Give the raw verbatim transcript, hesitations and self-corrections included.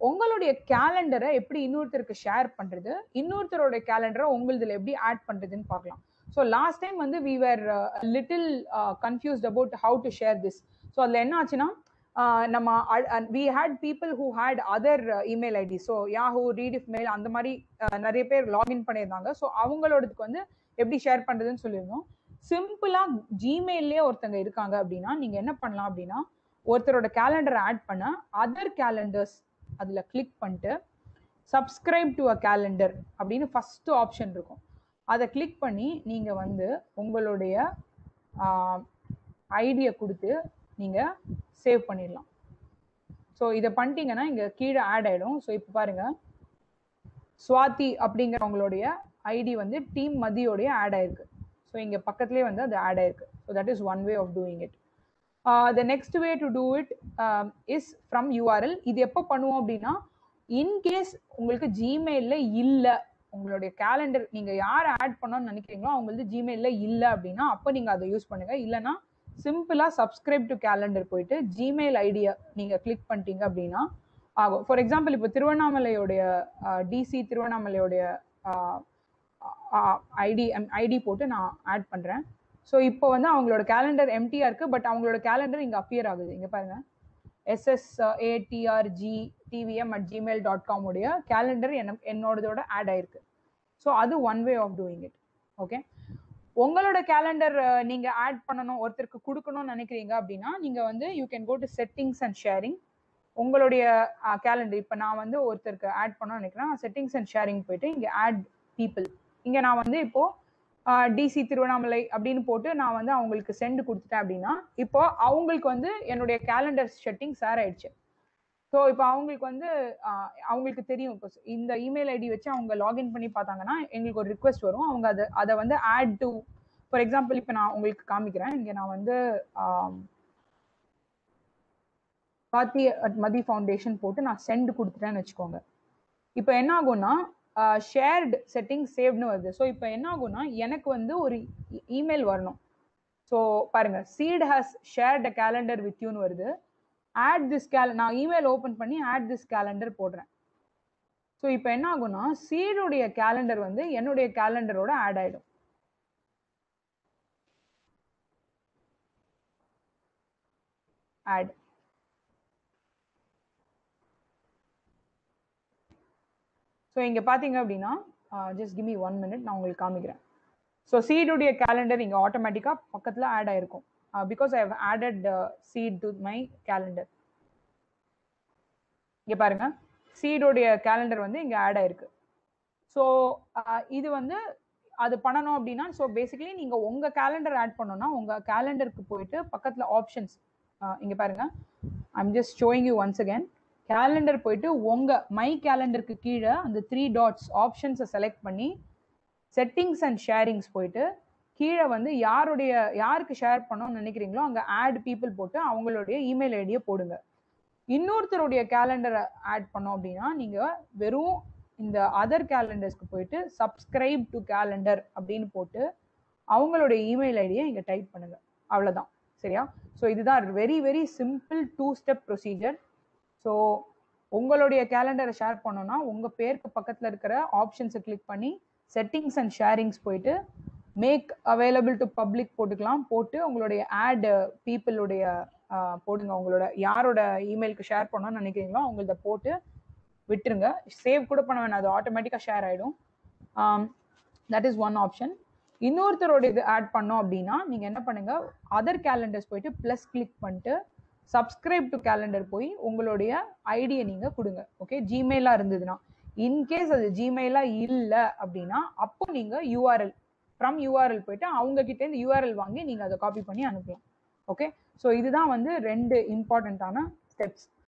உங்களுடைய கேலண்டரை எப்படி இன்னொருத்தருக்கு ஷேர் பண்றது, இன்னொருத்தரோட கேலண்டரை உங்களுதுல எப்படி ஆட் பண்றதுன்னு பார்க்கலாம். ஸோ லாஸ்ட் டைம் வந்து we were little confused about how to share this. So அதில் என்ன ஆச்சுன்னா நம்ம we had people who had other email ID. So Yahoo, Rediff mail அந்த மாதிரி நிறைய பேர் லாகின் பண்ணியிருந்தாங்க. ஸோ அவங்களோடதுக்கு வந்து எப்படி ஷேர் பண்றதுன்னு சொல்லியிருந்தோம். சிம்பிளா ஜிமெயிலே ஒருத்தங்க இருக்காங்க அப்படின்னா நீங்க என்ன பண்ணலாம் அப்படின்னா, ஒருத்தரோட கேலண்டரை ஆட் பண்ண அதர் கேலண்டர்ஸ் அதுல கிளிக் பண்ணிட்டு சப்ஸ்கிரைப் டு அ கேலண்டர் அப்படின்னு ஃபர்ஸ்ட் ஆப்ஷன் இருக்கும். அதை கிளிக் பண்ணி நீங்க வந்து உங்களுடைய ஐடியை கொடுத்து நீங்க சேவ் பண்ணிடலாம். ஸோ இதை பண்ணிட்டீங்கன்னா இங்க கீழே ஆட் ஆயிடும். ஸோ இப்போ பாருங்க, சுவாதி அப்படிங்கிறவங்களுடைய ஐடி வந்து டீம் மதியோடைய ஆட் ஆயிருக்கு. ஸோ இங்க பக்கத்துலேயே வந்து அது ஆட் ஆயிருக்கு. So that is one way of doing it. The next way to do it is from URL. இது எப்போ பண்ணுவோம் அப்படின்னா, இன்கேஸ் உங்களுக்கு ஜிமெயிலில் இல்லை, உங்களுடைய கேலண்டர் நீங்க யார் ஆட் பண்ணணும்னு நினைக்கிறீங்களோ அவங்களுக்கு ஜிமெயிலில் இல்லை அப்படின்னா அப்போ நீங்க அதை யூஸ் பண்ணுங்க. இல்லைன்னா சிம்பிளா சப்ஸ்கிரைப் டு கேலண்டர் போயிட்டு ஜிமெயில் ஐடியை நீங்க கிளிக் பண்ணிட்டீங்க அப்படின்னா ஆகும். ஃபார் எக்ஸாம்பிள் இப்போ திருவண்ணாமலையோடைய டிசி திருவண்ணாமலையோடைய ஐடி ஐடி போட்டு நான் ஆட் பண்றேன். ஸோ இப்போ வந்து அவங்களோட கேலண்டர் எம்டியா இருக்கு, பட் அவங்களோட கேலண்டர் இங்க அப்பியர் ஆகுது. இங்க பாருங்க, SSADRG TVM at Gmail dot com உடைய கேலண்டர் என்னோடதோட ஆட் ஆயிருக்கு. ஸோ அது one way of doing it. Okay, உங்களோட கேலண்டர் நீங்க ஆட் பண்ணணும், ஒருத்தருக்கு கொடுக்கணும்னு நினைக்கிறீங்க அப்படின்னா நீங்க வந்து you can go to settings and sharing. உங்களுடைய கேலண்டர் இப்போ நான் வந்து ஒருத்தருக்கு ஆட் பண்ணணும்னு நினைக்கிறேன், செட்டிங்ஸ் அண்ட் ஷேரிங் போயிட்டு இங்க ஆட் பீப்புள், இங்க நான் வந்து இப்போ டிசி திருவண்ணாமலை அப்படின்னு போட்டு நான் வந்து அவங்களுக்கு சென்ட் கொடுத்துட்டேன் அப்படின்னா இப்போ அவங்களுக்கு வந்து என்னுடைய கேலண்டர் செட்டிங் ஷேர் ஆயிடுச்சு. ஸோ இப்போ அவங்களுக்கு வந்து அவங்களுக்கு தெரியும், இப்போ இந்த இமெயில் ஐடி வச்சு அவங்க லாகின் பண்ணி பார்த்தாங்கன்னா எங்களுக்கு ஒரு ரிக்வெஸ்ட் வரும். அவங்க அதை அதை வந்து ஆட் டு, ஃபார் எக்ஸாம்பிள் இப்போ நான் உங்களுக்கு காமிக்கிறேன். இங்கே நான் வந்து பாத்தி அட் மதி ஃபவுண்டேஷன் போட்டு நான் சென்ட் கொடுத்துட்டேன்னு வச்சுக்கோங்க. இப்போ என்ன ஆகும்னா ஷேர்டு செட்டிங் சேவ்னு வருது. ஸோ இப்போ என்ன ஆகும்னா எனக்கு வந்து ஒரு இமெயில் வரணும். ஸோ பாருங்க, சீட் has shared a calendar with யூன்னு வருது. ஆட் திஸ் கேல நான் இமெயில் ஓப்பன் பண்ணி ஆட் திஸ் கேலண்டர் போடுறேன். ஸோ இப்போ என்ன ஆகும்னா சீடுடைய கேலண்டர் வந்து என்னுடைய கேலண்டரோட ஆட் ஆயிடும். ஆட் ஸோ இங்கே பார்த்தீங்க அப்படின்னா just give me one minute, நான் உங்களுக்கு காமிக்கிறேன். ஸோ சீடுடைய கேலண்டர் இங்கே ஆட்டோமேட்டிக்காக பக்கத்தில் ஆட் ஆயிருக்கும். பிகாஸ் ஐ ஹவ் ஆடட் சீட் டு மை கேலண்டர். இங்கே பாருங்க, சீடுடைய கேலண்டர் வந்து இங்கே ஆட் ஆயிருக்கு. ஸோ இது வந்து அது பண்ணணும் அப்படின்னா, ஸோ பேசிக்கலி நீங்கள் உங்கள் கேலண்டர் ஆட் பண்ணணும்னா உங்கள் கேலண்டருக்கு போயிட்டு பக்கத்தில் ஆப்ஷன்ஸ் இங்கே பாருங்க, I'm just showing you once again. Calendar போயிட்டு உங்க மை கேலண்டருக்கு கீழே அந்த த்ரீ டாட்ஸ் ஆப்ஷன்ஸை செலக்ட் பண்ணி செட்டிங்ஸ் அண்ட் ஷேரிங்ஸ் போயிட்டு கீழே வந்து யாருடைய யாருக்கு ஷேர் பண்ணணும்னு நினைக்கிறீங்களோ அங்கே ஆட் பீப்புள் போட்டு அவங்களுடைய இமெயில் ஐடியை போடுங்க. இன்னொருத்தருடைய கேலண்டரை ஆட் பண்ணோம் அப்படின்னா நீங்க வெறும் இந்த அதர் கேலண்டர்ஸ்க்கு போயிட்டு சப்ஸ்கிரைப் டு கேலண்டர் அப்படின்னு போட்டு அவங்களுடைய இமெயில் ஐடியை இங்கே டைப் பண்ணுங்க. அவ்வளோதான், சரியா? ஸோ இதுதான் very very simple two step procedure. So உங்களுடைய கேலண்டரை ஷேர் பண்ணோன்னா உங்கள் பேருக்கு பக்கத்தில் இருக்கிற ஆப்ஷன்ஸை கிளிக் பண்ணி செட்டிங்ஸ் அண்ட் ஷேரிங்ஸ் போயிட்டு மேக் அவைலபிள் டு பப்ளிக் போட்டுக்கலாம். போட்டு உங்களுடைய ஆட் பீப்புளுடைய போடுங்க, உங்களோட யாரோட இமெயிலுக்கு ஷேர் பண்ணணும்னு நினைக்கிறீங்களோ அவங்கள்ட்ட போட்டு விட்டுருங்க. சேவ் கூட பண்ண வேணாம், அது ஆட்டோமேட்டிக்காக ஷேர் ஆகிடும். That is one option. இன்னொருத்தரோட இது ஆட் பண்ணோம் அப்படின்னா நீங்கள் என்ன பண்ணுங்க, அதர் கேலண்டர்ஸ் போயிட்டு ப்ளஸ் கிளிக் பண்ணிட்டு சப்ஸ்கிரைப் டு கேலண்டர் போய் உங்களுடைய ஐடியை நீங்கள் கொடுங்க. ஓகே, ஜிமெயிலாக இருந்ததுன்னா. இன்கேஸ் அது ஜிமெயிலாக இல்லை அப்படின்னா அப்போ நீங்கள் யூஆர்எல் ஃப்ரம் யூஆர்எல் போயிட்டு அவங்க கிட்டேருந்து யூஆர்எல் வாங்கி நீங்கள் அதை காப்பி பண்ணி அனுப்பலாம். ஓகே, ஸோ இதுதான் வந்து ரெண்டு இம்பார்ட்டண்ட்டான ஸ்டெப்ஸ்.